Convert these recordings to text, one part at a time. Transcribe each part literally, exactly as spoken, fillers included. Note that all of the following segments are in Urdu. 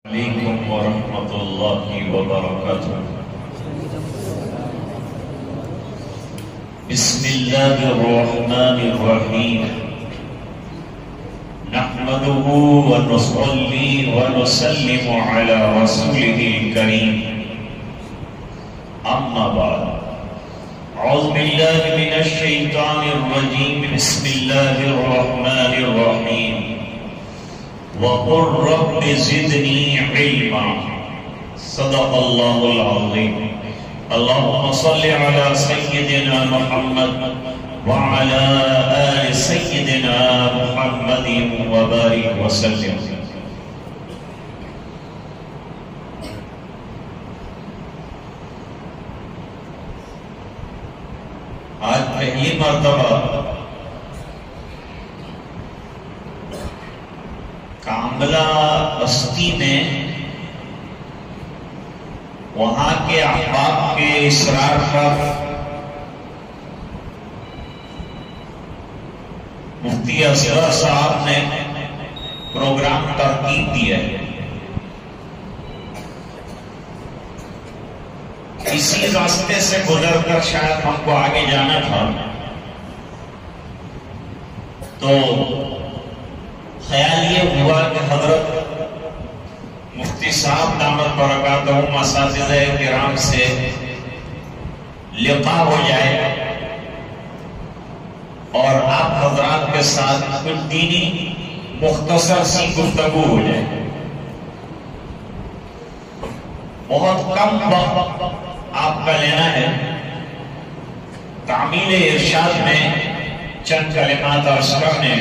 علیکم ورحمۃ اللہ وبرکاتہ۔ بسم اللہ الرحمن الرحیم۔ نحمده ونصلي ونسلم على رسوله الكريم، اما بعد، اعوذ باللہ من الشیطان الرجیم، بسم اللہ الرحمن الرحیم۔ وَقُلْ رَبِّ زِدْنِي عِلْمًا، صدق اللہ العظیم۔ اللہم صلی علی سیدنا محمد وعلى آل سیدنا محمد وبارک وسلم۔ آج پہلی مرتبہ کاملہ بستی میں وہاں کے احباب کے اصرار پر مفتی اصغر صاحب نے پروگرام ترتیب دیا ہے۔ اسی راستے سے گزر کر شاید ہم کو آگے جانا تھا، تو خیال یہ ہوا کہ حضرت مفتی صاحب دامت برکاتہم اساتذہ کرام سے لقاء ہو جائے اور آپ حضرات کے ساتھ کچھ دینی مختصر سی گفتگو ہو جائے۔ بہت کم وقت آپ کا لینا ہے۔ تعمیل ارشاد میں چند کلمات عرض کرنے،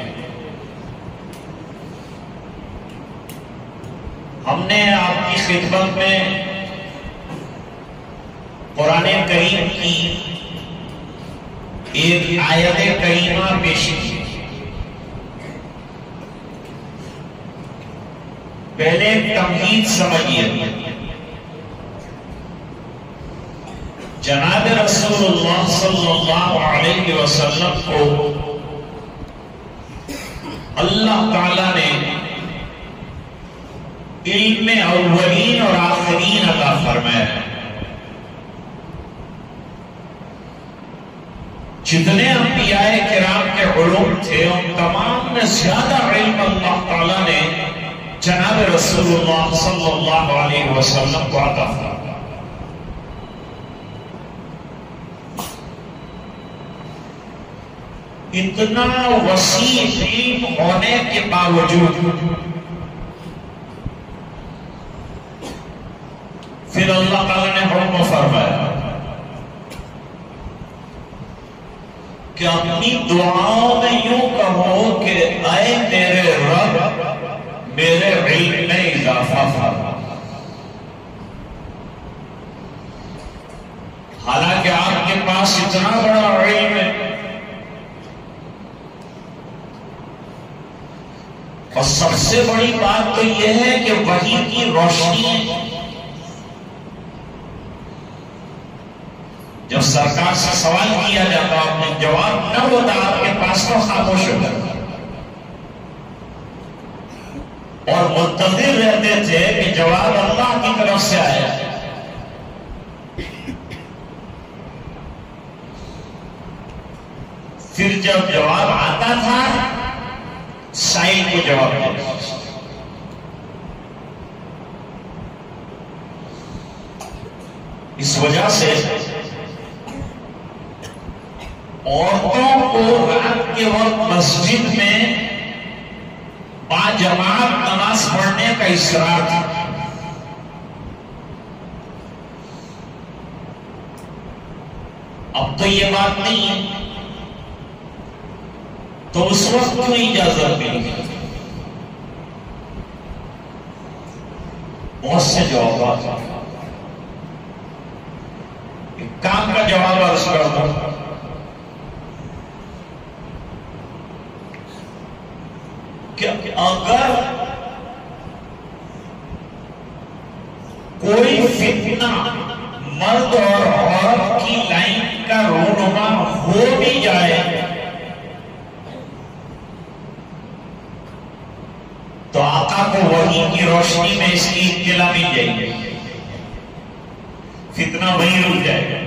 ہم نے آپ کی خدمت میں قرآن کریم کی ایک آیت کریمہ پیش کی۔ پہلے ایک تمہید سمجھیے۔ جناب رسول اللہ صلی اللہ علیہ وسلم کو اللہ تعالی نے علم اولین اور آخرین عطا فرمایا ہے۔ جتنے انبیاء کرام کے علوم تھے ان تمام میں زیادہ علم اللہ تعالیٰ نے جناب رسول اللہ صلی اللہ علیہ وسلم کو عطا فرمایا۔ اتنا وسیع علم ہونے کے باوجود پھر اللہ تعالیٰ نے حکم فرمایا کہ اپنی دعاؤں میں یوں کہو کہ اے میرے رب میرے علم میں اضافہ فرما۔ حالانکہ آپ کے پاس اتنا بڑا علم ہے اور سب سے بڑی بات تو یہ ہے کہ وحی کی روشنی جب سرکار سے سوال کیا جاتا آپ نے جواب نہ ہوتا، آپ کے پاس تو خاموش ہو جاتا اور منتظر رہتے تھے کہ جواب اللہ کی طرف سے آیا۔ پھر جب جواب آتا تھا سائل کو جواب دیتا۔ اس وجہ سے عورتوں کو رات کے وقت مسجد میں باجماعت نماز پڑھنے کا اصرار تھا۔ اب تو یہ بات نہیں ہے، تو اس وقت کیوں اجازت ملی؟ بہت سے جوابات ہیں، ایک کام کا جواب عرض کرتا ہوں کہ اگر کوئی فتنہ مرد اور عورت کی لائن کا رونما ہو بھی جائے تو آقا کو وحی وحی کی روشنی میں اس کی اطلاع مل جائے گی، فتنہ وہی رک جائے گا۔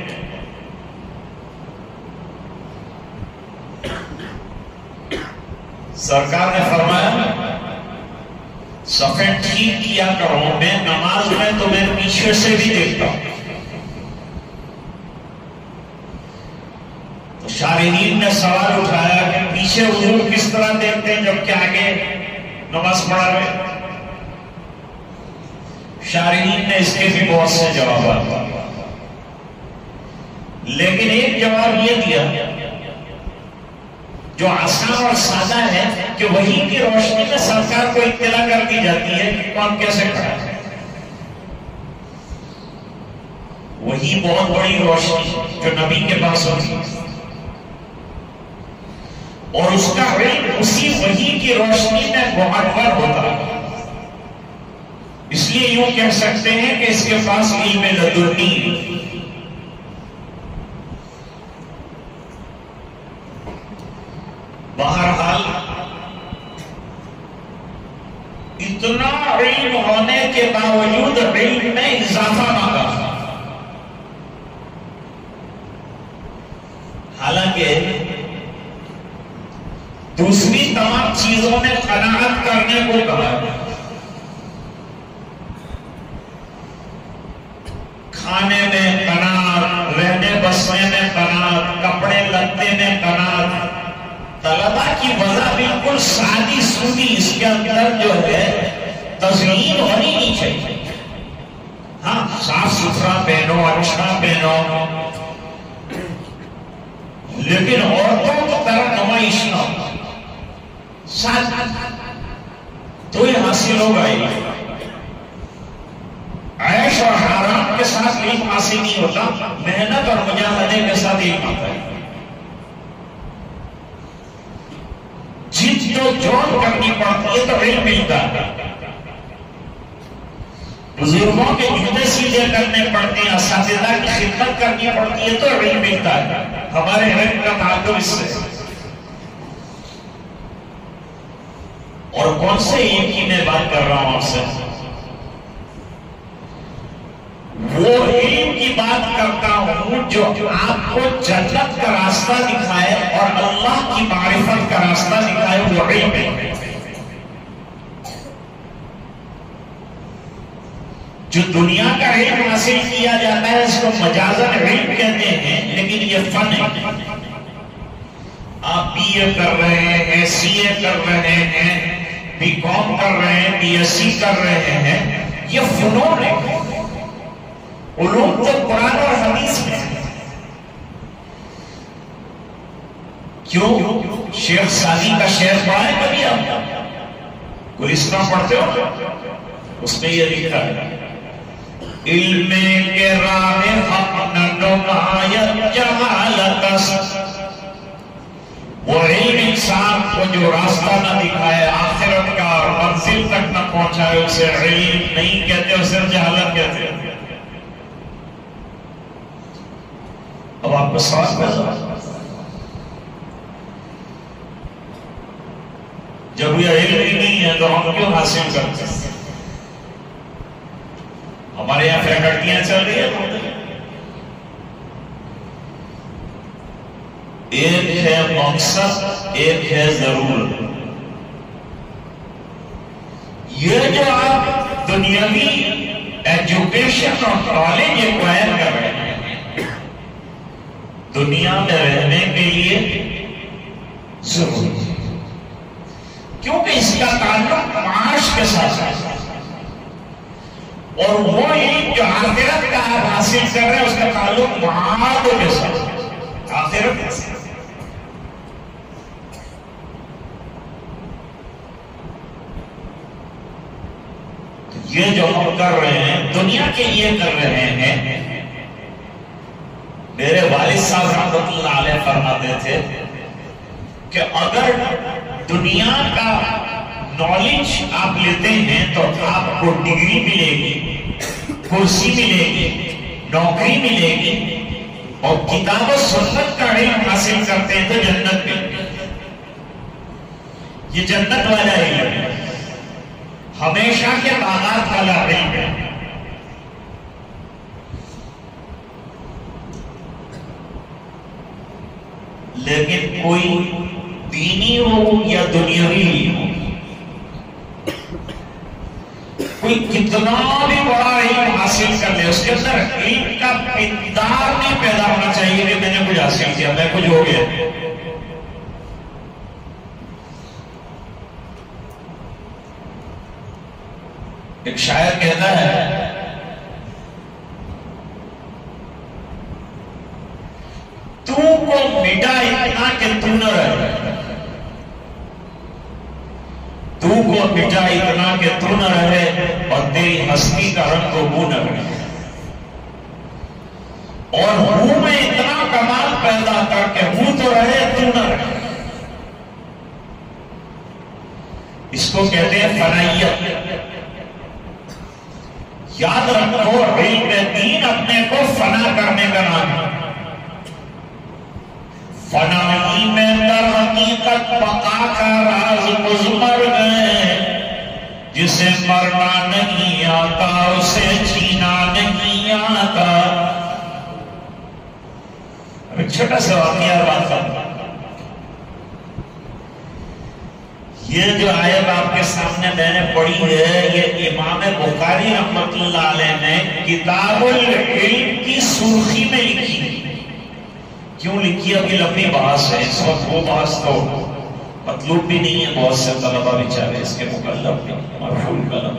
سرکار نے فرمایا صفیں ٹھیک کیا کرو، میں نماز میں تمہیں پیچھے سے بھی دیکھتا ہوں۔ تو شارحین نے سوال اٹھایا کہ پیچھے حضور کس طرح دیکھتے ہیں جبکہ آگے نماز پڑھا رہے؟ شارحین نے اس کے بھی بہت سے جوابات دیے، لیکن ایک جواب یہ دیا جو آسان اور سادہ ہے کہ وحی کی روشنی میں سرکار کو اطلاع کر دی جاتی ہے کہ کون کیسے کھڑا ہے۔ وہی بہت بڑی روشنی جو نبی کے پاس ہوتی ہے، اور اس کا علم اسی وحی کی روشنی میں معتبر ہوتا ہے۔ اس لیے یوں کہہ سکتے ہیں کہ اس کے پاس علم لدنی۔ بہرحال اتنا علم ہونے کے باوجود علم میں اضافہ مانگا، حالانکہ دوسری تمام چیزوں نے قناعت کرنے کو کہا، کھانے میں قناعت، رہنے بسنے میں قناعت، کپڑے لتے میں قناعت۔ طلبہ کی وجہ بالکل سادی سودی، اس کے اندر جو ہے تزئین ہونی نہیں چاہیے۔ ہاں صاف ستھرا پہنو، اچھا پہنو، لیکن عورتوں کی طرح نمائش نہ ہو، تو یہ حاصل ہوگا۔ عیش اور حرام کے ساتھ علم حاصل نہیں ہوتا، محنت اور مجاہدے کے ساتھ علم آتا ہے۔ جد و جہد کرنی پڑتی ہے تو علم ملتا ہے، بزرگوں کے جوتے سیدھے کرنے پڑتے ہیں، اساتذہ کی خدمت کرنی پڑتی ہے تو علم ملتا ہے۔ ہمارے علم کا تعلق اس سے۔ اور کون سے علم کی میں بات کر رہا ہوں آپ سے؟ وہ علم کی بات کرتا ہوں جو آپ کو جنت کا راستہ دکھائے اور اللہ کی معرفت کا راستہ دکھائے، وہ علم ہے۔ جو دنیا کا علم حاصل کیا جاتا ہے اس کو مجازن علم کہتے ہیں، لیکن یہ فن ہے۔ آپ بی اے کر رہے ہیں، سی اے کر رہے ہیں، بی کام کر رہے ہیں، بی ایس سی کر رہے ہیں، یہ فنون ہے۔ علوم تو قرآن اور حدیث میں ہے۔ کیوں؟ شیخ سعدی کا شعر پڑھا ہے کبھی آپ؟ گلستان پڑھتے ہو؟ اس میں یہ لکھا ہے، علم کے راہ حق نہ نمایت جہالت است، وہ علم انسان کو جو راستہ نہ دکھائے آخرت کا اور منزل تک نہ پہنچائے اسے علم نہیں کہتے، اسے جہالت کہتے ہیں۔ اب آپ کو سوال پیدا، جب یہ علم ہی نہیں ہے تو ہم کیوں حاصل کرتے ہیں؟ ہمارے یہاں فیکلٹیاں چل رہی ہیں، ایک ہے مقصد، ایک ہے ضرورت۔ یہ جو آپ دنیاوی ایجوکیشن اور نالج ایکوائر کر رہے ہیں دنیا میں رہنے کے لیے ضروری ہے، کیونکہ اس کا تعلق معاش کے ساتھ ہے، اور وہ علم جو آخرت کا آپ حاصل کر رہے ہیں اس کا تعلق معادوں کے ساتھ ہے، آخرت کے ساتھ۔ یہ جو ہم کر رہے ہیں دنیا کے لیے کر رہے ہیں۔ میرے والد صاحب رحمۃ اللہ علیہ فرماتے تھے کہ اگر دنیا کا نالج آپ لیتے ہیں تو آپ کو ڈگری ملے گی، کرسی ملے گی، نوکری ملے گی، اور کتاب و سنت کا علم حاصل کرتے ہیں تو جنت ملے گی۔ یہ جنت والا علم ہے۔ ہمیشہ کے باغات والا علم ہے. لیکن کوئی دینی ہو یا دنیاوی ہو، کوئی کتنا بھی بڑا علم حاصل کر لے، اس کے اندر علم کا مقدار نہیں پیدا ہونا چاہیے کہ میں نے کچھ حاصل کیا، میں کچھ ہو گیا. ایک شاعر کہتا ہے تو کو مٹا اتنا کہ تو نہ رہے، تو کو مٹا اتنا کہ تو نہ رہے، اور تیری ہستی کا رنگ و بو نہ رہے، اور منہ میں اتنا کمال پیدا کر کے منہ تو رہے تو نہ رہے. اس کو کہتے ہیں فنائیت. یاد رکھو علم دین اپنے کو فنا کرنے کا نام ہے. فنائی میں در حقیقت بقا کا راز مضمر ہے، جسے مرنا نہیں آتا اسے جینا نہیں آتا. ابھی چھوٹا سا واقعہ بات کرتا. یہ جو آیت آپ کے سامنے میں نے پڑھی ہے، یہ امام بخاری رحمۃ اللہ علیہ نے کتاب العلم کی سرخی میں لکھی. کیوں لکھی؟ ابھی لمبی بحث ہے اس وقت، وہ بحث تو مطلوب بھی نہیں ہے. بہت سے طلبہ بیچارے اس کے مکلف بھی مرفوع قلم.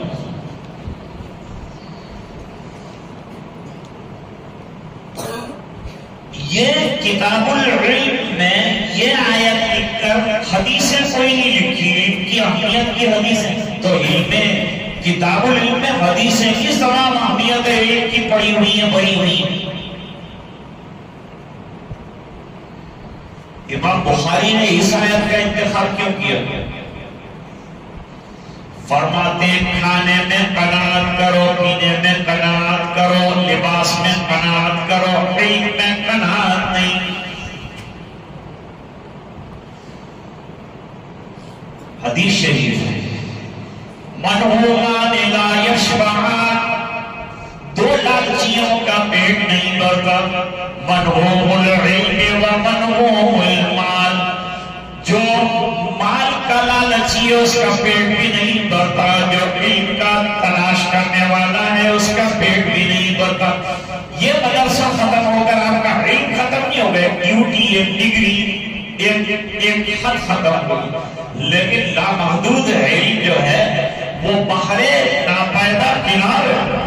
یہ کتاب العلم میں یہ آیت لکھ کر حدیثیں کوئی نہیں لکھی، علم کی اہمیت کی حدیثیں. تو علم کتاب العلم میں حدیثیں کس تمام اہمیت علم کی پڑھی ہوئی ہیں، بڑی ہوئی ہیں. امام بخاری نے اس آیت کا انتخاب کیوں کیا؟ فرماتے ہیں کھانے میں قناعت کرو، پینے میں قناعت کرو، لباس میں قناعت کرو، علم میں قناعت نہیں. حدیث شریف ہے منہومان لا یشبعان، دو لالچیوں کا پیٹ نہیں بھرتا. منہوم العلم و منہوم المال، جو مال کا لالچی ہے اس کا پیٹ بھی نہیں بھرتا، جو علم کا تلاش کرنے والا ہے اس کا پیٹ بھی نہیں بھرتا. یہ مدرسہ ختم ہو کر آپ کا علم ختم نہیں ہو گیا، ڈیوٹی ایک ڈگری ایک حد ختم ہو، لیکن لامحدود علم جو ہے وہ بحر ناپائیدہ کنار ہے.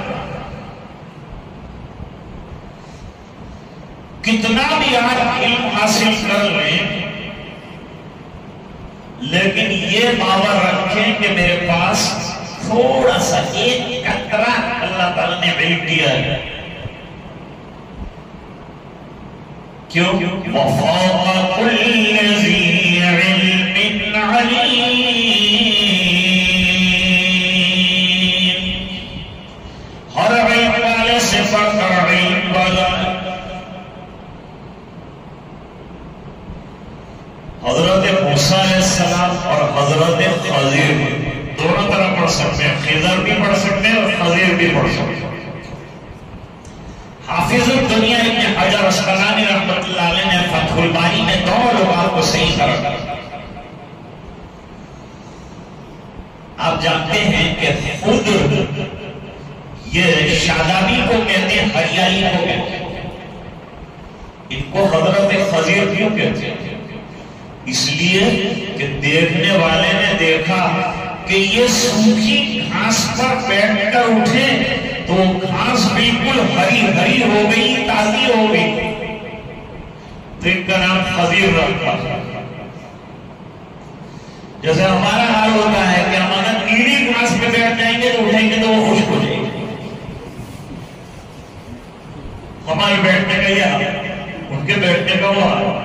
کتنا بھی آج علم حاصل کر لیں، لیکن یہ باور رکھیں کہ میرے پاس تھوڑا سا ایک قطرہ اللہ تعالیٰ نے علم دیا ہے. کیوں؟ وَفَوْقَ كُلِّ ذِي عِلْمٍ عَلِيمٍ. ہر علم والے سے بڑھ کر علم والا. حضرت موسیٰ علیہ السلام اور حضرت خضر دونوں طرح پڑھ سکتے ہیں، خضر بھی پڑھ سکتے ہیں اور خضر بھی پڑھ سکتے ہیں. حافظ الدنیا ابن حجر اسقلانی رحمۃ اللہ علیہ نے فتح الباری میں دونوں لغات کو صحیح کرا. آپ جانتے ہیں کہ خود یہ شادابی کو کہتے ہیں، ہریائی کو کہتے ہیں. ان کو حضرت خضر کیوں کہتے ہیں؟ اس لیے کہ دیکھنے والے نے دیکھا کہ یہ سوکھی گھاس پر بیٹھ کر اٹھے تو گھاس بالکل ہری ہری ہو گئی، تازی ہو گئی، تو ان کا نام خضر رکھا. جیسے ہمارا حال ہوتا ہے کہ ہم اگر نیلی گھاس پہ بیٹھ جائیں گے تو اٹھیں گے تو وہ خشک ہو جائے گی. ہمارے بیٹھنے کا یہ حال، ان کے بیٹھنے کا وہ حال.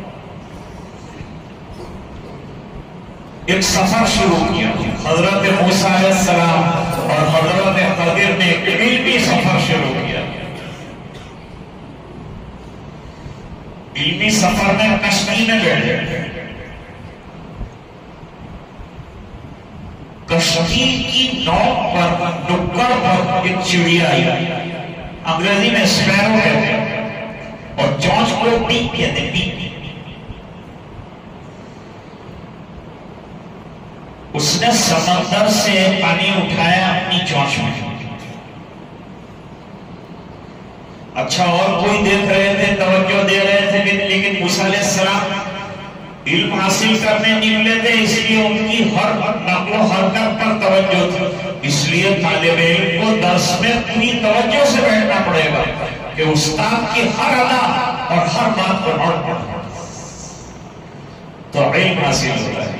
ایک سفر شروع کیا حضرت موسیٰ علیہ السلام اور حضرت خضر نے ایک علمی سفر شروع کیا. علمی سفر میں کشتی میں بیٹھے. کشتی کی نوک پر ڈکر پر ایک چڑیا آئی، انگریزی میں اسپیرو کہتے ہیں اور چونچ کو پیک کہتے ہیں، پیک۔ اس نے سمندر سے پانی اٹھایا اپنی چونچ میں۔ اچھا اور کوئی دیکھ رہے تھے، توجہ دے رہے تھے، لیکن موسیٰ علیہ السلام علم حاصل کرنے نکلے تھے، اس لیے ان کی ہر نقل و حرکت پر توجہ تھی۔ اس لیے طالب علم کو درس میں پوری توجہ سے بیٹھنا پڑے گا کہ استاد کی ہر ادا اور ہر بات کو نوٹ پڑھنا تو علم حاصل ہوتا ہے۔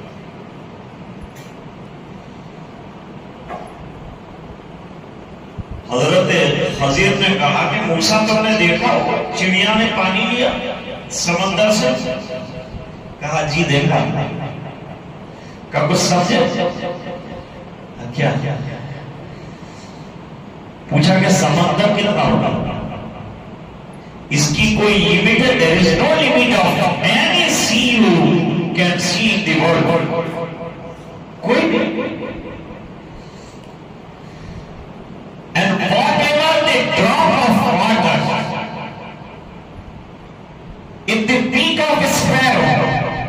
حضرت خضر نے کہا کہ موسیٰ تم نے دیکھا ہو چڑیا نے پانی لیا سمندر سے؟ کہا جی دیکھا۔ کہا کچھ سمجھے؟ کیا؟ پوچھا کہ سمندر کتنا ہوگا؟ اس کی کوئی لیمٹ ہے؟ there is no limit of any sea you can see in the world. کوئی بھی۔ And whatever the drop of water in the beak of a sparrow,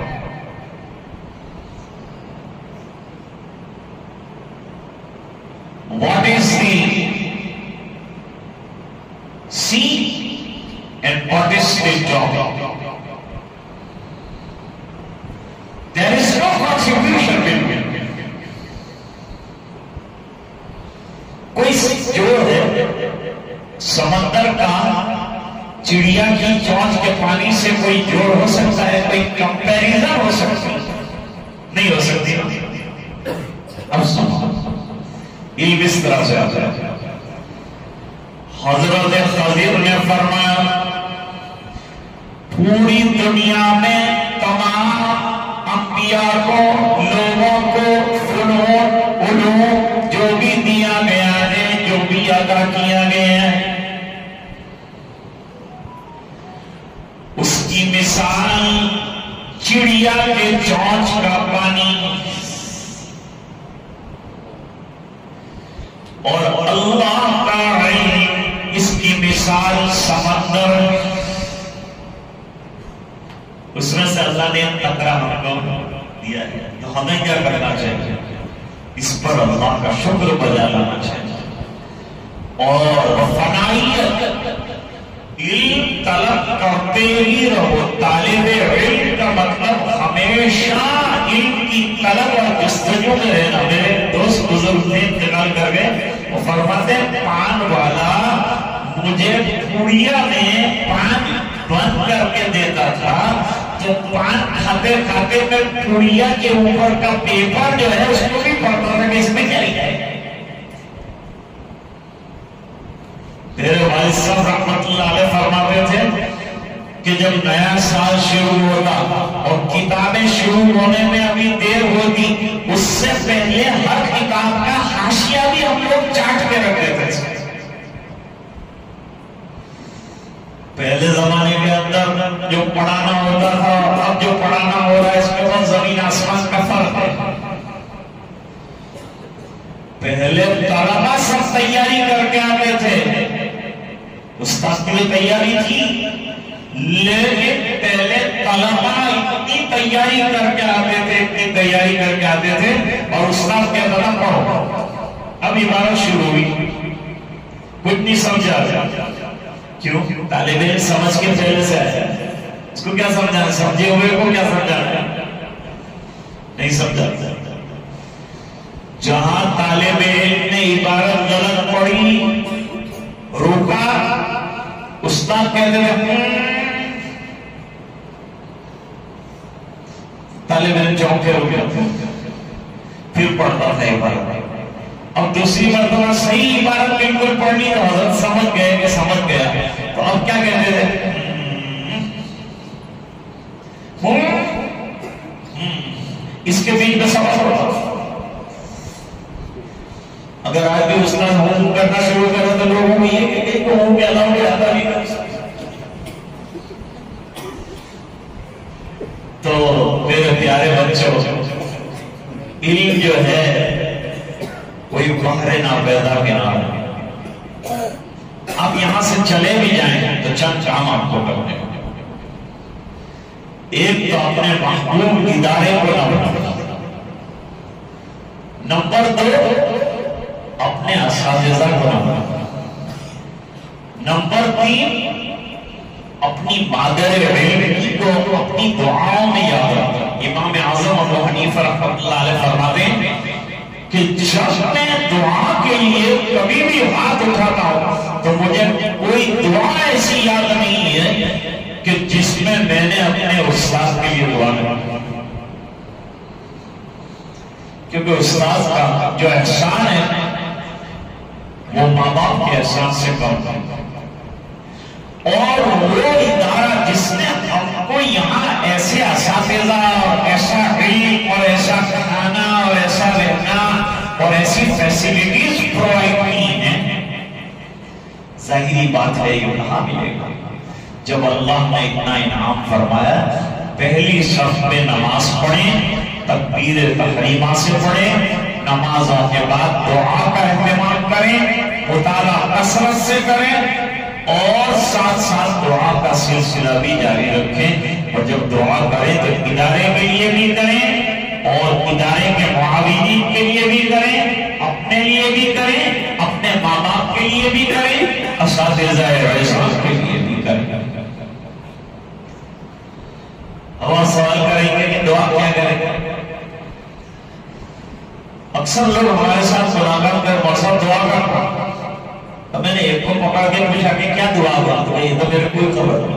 what is the sea and what is the drop? There is no contribution between. کوئی جوڑ ہے سمندر کا چڑیا کی چونچ کے پانی سے کوئی جوڑ ہو سکتا ہے؟ کوئی کمپیریزن ہو سکتا ہے؟ نہیں ہو سکتی۔ اب سنو علم اس طرح سے آتا ہے۔ حضرت خضر نے فرمایا پوری دنیا میں تمام انبیاء کو، لوگوں کو فنون علوم جو بھی دیا گیا ہے، جو بھی عطا کیا گیا ہے، اس کی مثال چڑیا کے چونچ کا پانی اور اللہ کا علم اس کی مثال سمندر۔ اس میں سے اللہ نے تقرا ہم کو دیا ہے، تو ہمیں کیا کرنا چاہیے؟ اس پر اللہ کا شکر بجا لانا چاہیے اور فنائیت علم طلب کرتے ہی رہو۔ طالب علم کا مطلب ہمیشہ علم کی طلب اور جستجو میں رہنا۔ میرے دوست بزرگ نے انتقال کر گئے، وہ فرماتے پان والا مجھے پوڑیا میں پان بند کر کے دیتا تھا، تو پان کھاتے کھاتے میں پوڑیا کے اوپر کا پیپر جو ہے اس کو بھی پڑھتا تھا کہ اس میں کیا لکھا ہے۔ میرے والد صاحب رحمت اللہ علیہ فرماتے تھے کہ جب نیا سال شروع ہوتا اور کتابیں شروع ہونے میں ابھی دیر ہوتی، اس سے پہلے ہر کتاب کا حاشیہ بھی ہم لوگ چاٹ کے رکھ دیتے تھے۔ پہلے زمانے کے اندر جو پڑھانا ہوتا تھا، اب جو پڑھانا ہو رہا ہے، اس کے بعد زمین آسمان کا فرق ہے۔ پہلے طلبہ سب تیاری کر کے آتے تھے، استاد کی تیاری تھی، لیکن پہلے طلبہ اتنی تیاری کر کے آتے تھے اتنی تیاری کر کے آتے تھے اور استاد کہتا تھا پڑھو۔ اب عبارت شروع ہوئی، کچھ نہیں سمجھا۔ کیوں؟ طالب علم سمجھ کے پہلے سے آیا، اس کو کیا سمجھانا؟ سمجھے ہوئے کو کیا سمجھانا؟ نہیں سمجھا۔ جہاں طالب علم نے عبارت غلط پڑھی، روکا، استاد کہتے ہیں، طالب علم چونکے ہو گیا، پھر پڑھتا تھا عبارت۔ اب دوسری مرتبہ صحیح عبارت بالکل پڑھنی تو حضرت سمجھ گئے کہ سمجھ گیا، تو اب کیا کہتے تھے؟ اس کے بیچ میں سبق ہوتا۔ اگر آج بھی استاد ہوں کرنا شروع کرے تو لوگوں کو یہ کہ ایک کو ہوں کہ اللہ کے آتا نہیں کر سکتا۔ تو میرے پیارے بچوں، علم جو ہے بحر نہ پیدا کنارے. آپ یہاں سے چلے بھی جائیں تو چند کام آپ کو کرنے ہیں. ایک تو اپنے محبوب ادارے کو نہ، نمبر دو اپنے اساتذہ کو نہ، نمبر تین اپنی مادر علم کو اپنی دعاؤں میں یاد رکھنا. امام اعظم ابو حنیفہ رحمۃ اللہ علیہ فرماتے ہیں کہ جب میں دعا کے لیے کبھی بھی ہاتھ اٹھاتا ہوں تو مجھے کوئی دعا ایسی یاد نہیں ہے کہ جس میں میں نے اپنے استاد کے لیے دعا نہیں. کیونکہ استاد کا جو احسان ہے وہ ماں باپ کے احسان سے کم ہے. اور وہ ادارہ جس نے ہم کو یہاں ایسے اساتذہ اور ایسا علم اور ایسا کھانا اور ایسا رہنا اور ایسی فیسلٹیز پرووائڈ کی ہیں، ظاہری بات ہے یہ کہاں ملے گا جب اللہ نے اتنا انعام فرمایا. پہلی صف میں نماز پڑھیں، تکبیر تحریمہ سے پڑھیں، نمازوں کے بعد دعا کا اہتمام کریں، مطالعہ کثرت سے کریں اور ساتھ ساتھ دعا کا سلسلہ بھی جاری رکھیں. اور جب دعا کریں تو ادارے کے لیے بھی کریں اور ادارے کے معاونین کے لیے بھی کریں، اپنے لیے بھی کریں، اپنے ماں باپ کے لیے بھی کریں، اساتذہ اعزاز کے لیے بھی کریں. اب آپ سوال کریں گے کہ دعا کیا کریں؟ اکثر لوگ ہمارے ساتھ ملاقات کر مقصد دعا کرتا. اب میں نے ایک کو پکڑ کے پوچھا کہ کیا دعا کرتا ہے، یہ تو میرے کوئی خبر نہیں.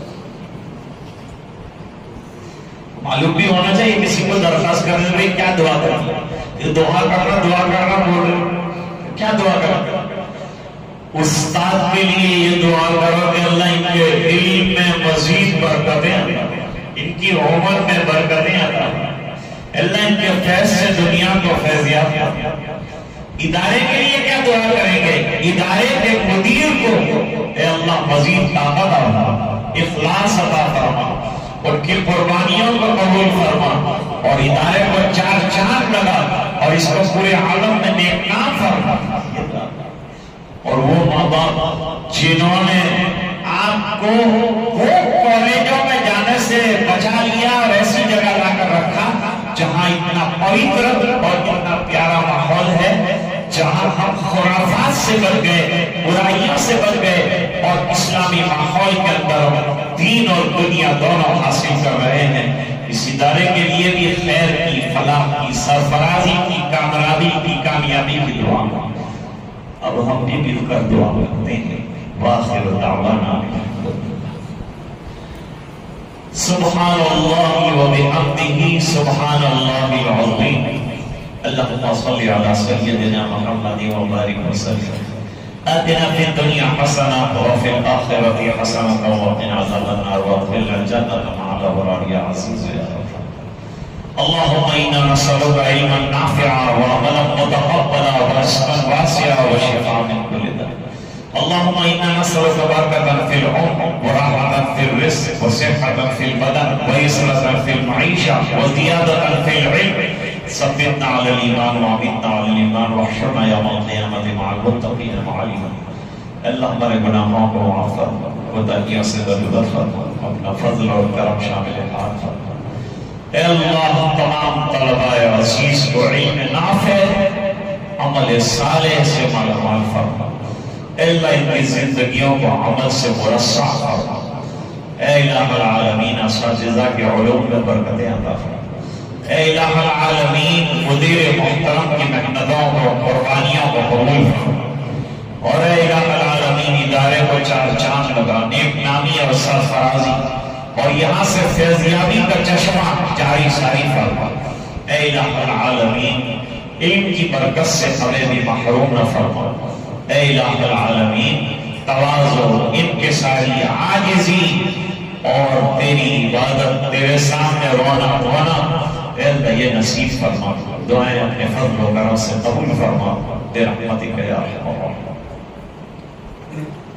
معلوم بھی ہونا چاہیے کسی کو درخواست کرنے میں کیا دعا کرنا. یہ دعا کرنا دعا کرنا بول رہے کیا دعا کرنا؟ استاد کے لیے یہ دعا کرو کہ اللہ ان کے علم میں مزید برکتیں عطا، ان کی عمر میں برکتیں عطا، اللہ ان کے فیض سے دنیا کو فیضیاب کرے. ادارے کے لیے کیا دعا کریں گے؟ ادارے کے مدیر کو اے اللہ مزید طاقت عطا، اخلاص عطا فرما، ان کی قربانیوں کو قبول فرما اور ادارے کو چار چاند لگا اور اس کو پورے عالم میں نیک نام فرما. اور وہ ماں باپ جنہوں نے آپ کو وہ کالجوں میں جانے سے بچا لیا اور ایسی جگہ لا کر رکھا جہاں اتنا پوتر اور اتنا پیارا ماحول ہے، جہاں ہم خرافات سے بچ گئے، برائیوں سے بچ گئے اور اسلامی ماحول کے اندر دین اور دنیا دونوں حاصل کر رہے ہیں. اس ادارے کے لیے بھی خیر کی، فلاح کی، سرفرازی کی، کامیابی کی، کامیابی کی دعا. اب ہم بھی مل کر دعا کرتے ہیں. وآخر دعوانا سبحان اللہ وبحمدہ سبحان اللہ العظیم. اللہم صلی علی سیدنا محمد وبارک وسلم. آتنا فی الدنیا حسنہ وفی الآخرۃ حسنہ وقنا عذاب النار وادخلنا الجنۃ مع الابرار یا عزیز یا غفور. اللہم انا نسألک علما نافعا وعملا متقبلا ورزقا واسعا وشفاء من کل داء. اللہم انا نسألک برکۃ فی العمر وراحۃ فی الرزق وصحۃ فی البدن ویسرۃ فی المعیشہ وزیادۃ فی العلم. ثبتنا علی الایمان وامتنا علی الایمان واحشرنا یوم القیامۃ مع المتقین مع الایمان. اللہ ہمارے گناہوں کو معاف فرما، خدائیوں سے درگزر فرما، اپنا فضل اور کرم شامل حال فرما. اے اللہ تمام طلباء عزیز کو علم نافع عمل صالح سے مالا مال فرما. اے اللہ ان کی زندگیوں کو عمل سے مرصع فرما. اے الہ العالمین اساتذہ کے علوم میں برکتیں عطا فرما. اے الہ العالمین مدیر محترم کی محنتوں کو، قربانیوں کو قبول فرما. اور اے الہ العالمین ادارے کو چار چاند لگا، نیک نامی اور سرفرازی اور یہاں سے فیضیابی کا چشمہ جاری ساری فرما. اے الہ العالمین علم کی برکت سے ہمیں بھی محروم نہ فرما. اے الہ العالمین تواضع، انکساری، عاجزی اور تیری عبادت، تیرے سامنے رونا دھونا اے اللہ یہ نصیب فرما. دعائیں اپنے فضل و کرم سے قبول فرما برحمتک یا ارحم الراحمین.